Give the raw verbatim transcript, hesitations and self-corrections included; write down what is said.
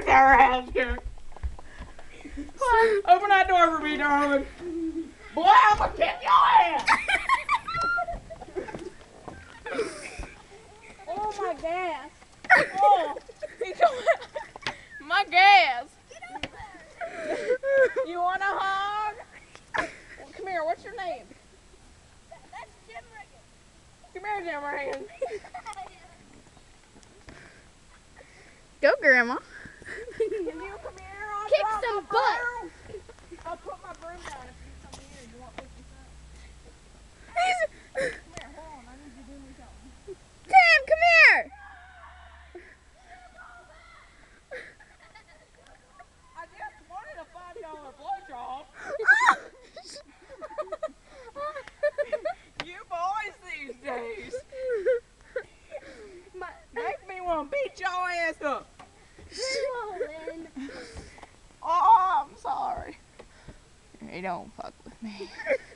their ass here. Open that door for me, darling. Boy, I'm gonna kick your ass. Oh, my gas. Oh, my gas. You want a hug? Well, come here, what's your name? That's Jim Riggin. Come here, Jim Riggin. Go, Grandma. Can you come here? I'll Kick drop some my butt. broom. I'll put my broom down if you come here. You want fifty cents? Come here, hold on. I need you to do me something. Tim, come here. I just wanted a five dollar blowjob. You boys these days My, make me want to beat your ass up. swollen. Oh, I'm sorry. Hey, don't fuck with me.